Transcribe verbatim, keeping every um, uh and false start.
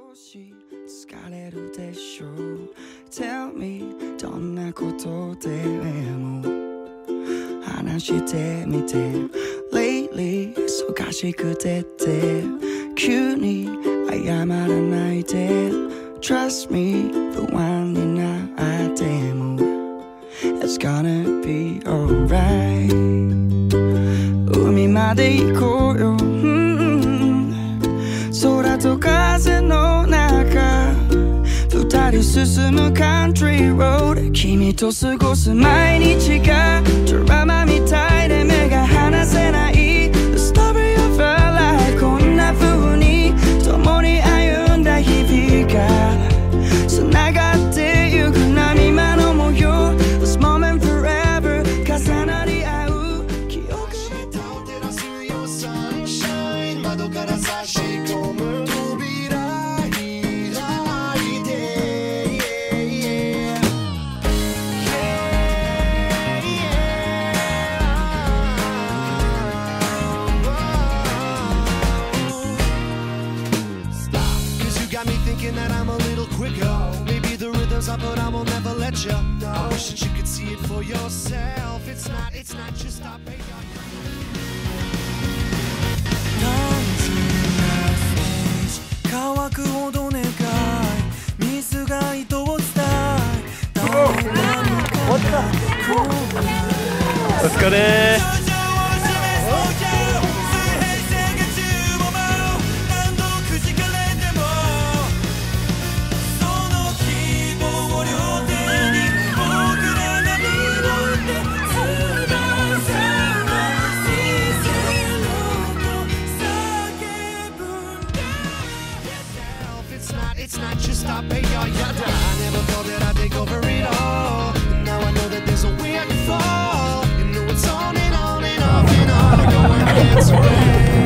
少し疲れるでしょう Tell me どんなことでも話してみて Lately 忙しくてて急に謝らないで Trust me the one になっても It's gonna be alright 海まで行こうよ、空と風の中二人進む Country Road 君と過ごす毎日がドラマみたいで目が離せない The story of our life こんな風に共に歩んだ日々が繋がってゆく波間の模様 This moment forever 重なり合う記憶を照らすよ Sunshine 窓から差し込むThat I'm a little quicker. Maybe the rhythms I put on will never let you. I wish that you could see it for yourself. It's not, it's not just stop it. 乾くほど願いミスが糸を伝えお疲れー。 It's not just stop it, y'all, yada. I never thought that I'd take over it all. And now I know that there's a way I can fall. You know it's on and on and off and on. I go and dance away.